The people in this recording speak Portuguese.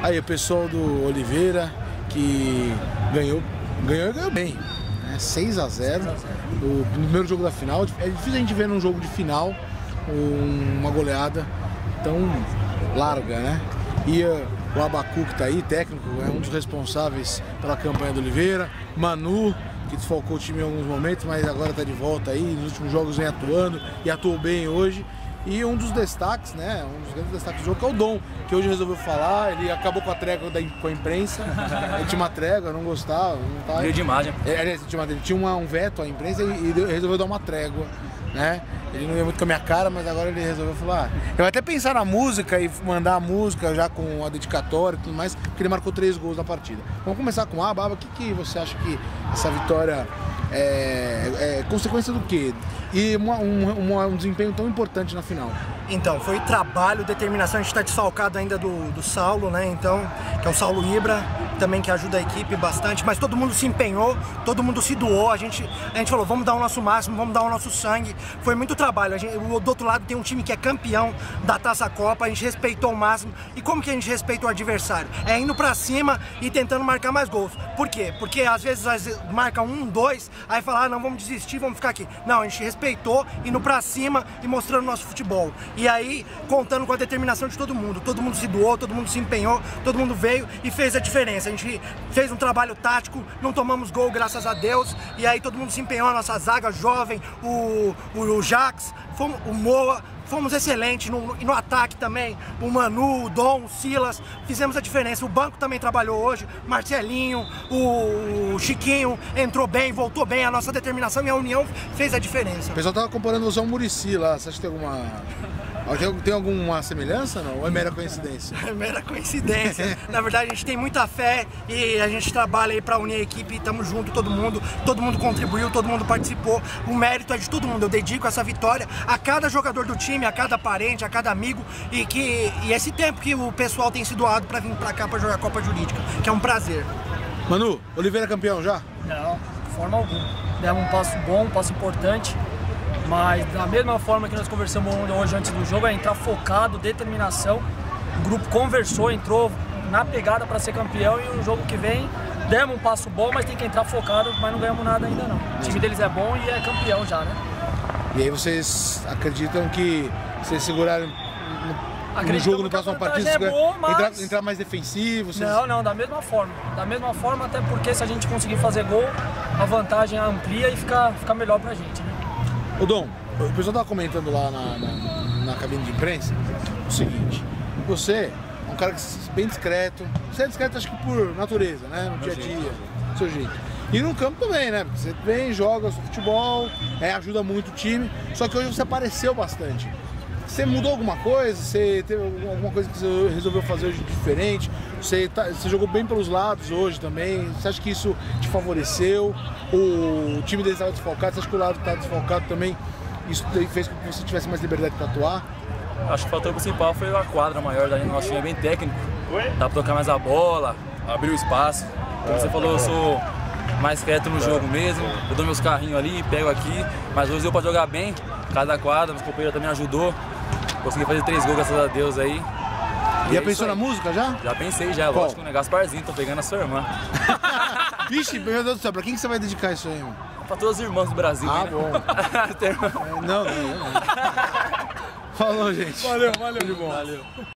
Aí o pessoal do Oliveira que ganhou bem, né? 6 a 0 no primeiro jogo da final. É difícil a gente ver num jogo de final uma goleada tão larga, né? E o Abacu, que tá aí, técnico, é um dos responsáveis pela campanha do Oliveira. Manu, que desfalcou o time em alguns momentos, mas agora tá de volta aí, nos últimos jogos vem atuando e atuou bem hoje. E um dos destaques, né, um dos grandes destaques do jogo que é o Dom, que hoje resolveu falar, ele acabou com a trégua com a imprensa, ele tinha uma trégua, não gostava, não tá... Veio de imagem. Ele tinha um veto à imprensa e resolveu dar uma trégua, né? Ele não ia muito com a minha cara, mas agora ele resolveu falar. Eu vou até pensar na música e mandar a música já com a dedicatória e tudo mais, porque ele marcou 3 gols na partida. Vamos começar com a Baba. O que você acha que essa vitória é consequência do quê? E um desempenho tão importante na final? Então, foi trabalho, determinação. A gente está desfalcado ainda do Saulo, né? Então, que é o Saulo Ibra, também que ajuda a equipe bastante, mas todo mundo se empenhou, todo mundo se doou. A gente falou, vamos dar o nosso máximo, vamos dar o nosso sangue. Foi muito trabalho. Do outro lado tem um time que é campeão da Taça Copa, a gente respeitou o máximo. E como que a gente respeita o adversário? É indo pra cima e tentando marcar mais gols. Por quê? Porque às vezes marca 1, 2, aí fala, não, vamos desistir, vamos ficar aqui. Não, a gente respeitou, indo pra cima e mostrando o nosso futebol. E aí, contando com a determinação de todo mundo se doou, todo mundo se empenhou, todo mundo veio e fez a diferença. A gente fez um trabalho tático, não tomamos gol, graças a Deus, e aí todo mundo se empenhou, a nossa zaga jovem, o Jax, o Moa, fomos excelentes no ataque também, o Manu, o Dom, o Silas, fizemos a diferença. O banco também trabalhou hoje, Marcelinho, o Chiquinho entrou bem, voltou bem, a nossa determinação e a união fez a diferença. O pessoal tava comparando você ao Muricy lá, você acha que tem alguma semelhança, não? Ou é mera coincidência? É mera coincidência. Na verdade, a gente tem muita fé e a gente trabalha aí para unir a equipe, estamos juntos, todo mundo contribuiu, todo mundo participou. O mérito é de todo mundo. Eu dedico essa vitória a cada jogador do time, a cada parente, a cada amigo e esse tempo que o pessoal tem se doado para vir para cá para jogar a Copa Jurídica, que é um prazer. Manu, Oliveira campeão já? Não, de forma alguma. Demos um passo bom, um passo importante. Mas da mesma forma que nós conversamos hoje antes do jogo, é entrar focado, determinação. O grupo conversou, entrou na pegada para ser campeão e o jogo que vem demos um passo bom, mas tem que entrar focado, mas não ganhamos nada ainda não. O time deles é bom e é campeão já, né? E aí vocês acreditam que se segurarem no jogo, no próximo partido, entrar mais defensivo? Vocês... Não, da mesma forma. Da mesma forma, até porque se a gente conseguir fazer gol, a vantagem amplia e fica melhor pra gente, né? Ô Dom, o pessoal estava comentando lá na cabine de imprensa o seguinte: você é um cara bem discreto, você é discreto acho que por natureza, né? No dia a dia, seu jeito. E no campo também, né? Porque você vem, joga seu futebol, ajuda muito o time, só que hoje você apareceu bastante. Você mudou alguma coisa? Você teve alguma coisa que você resolveu fazer hoje diferente? Você jogou bem pelos lados hoje também. Você acha que isso te favoreceu? O time deles estava desfalcado. Você acha que o lado que estava desfalcado também, isso fez com que você tivesse mais liberdade para atuar? Acho que o fator principal foi a quadra maior da nosso time, é bem técnico. Dá para tocar mais a bola, abrir o espaço. Como você falou, eu sou mais quieto no jogo mesmo. Eu dou meus carrinhos ali, pego aqui. Mas hoje deu para jogar bem, cada quadra, meus companheiros também ajudou. Consegui fazer 3 gols, graças a Deus aí. Já pensou na música já? Já pensei já, lógico, né? Gasparzinho, tô pegando a sua irmã. Vixe, meu Deus do céu, pra quem que você vai dedicar isso aí, mano? Pra todas as irmãs do Brasil. Ah, né? bom. Não. Falou, gente. Valeu. Tudo bom. Valeu.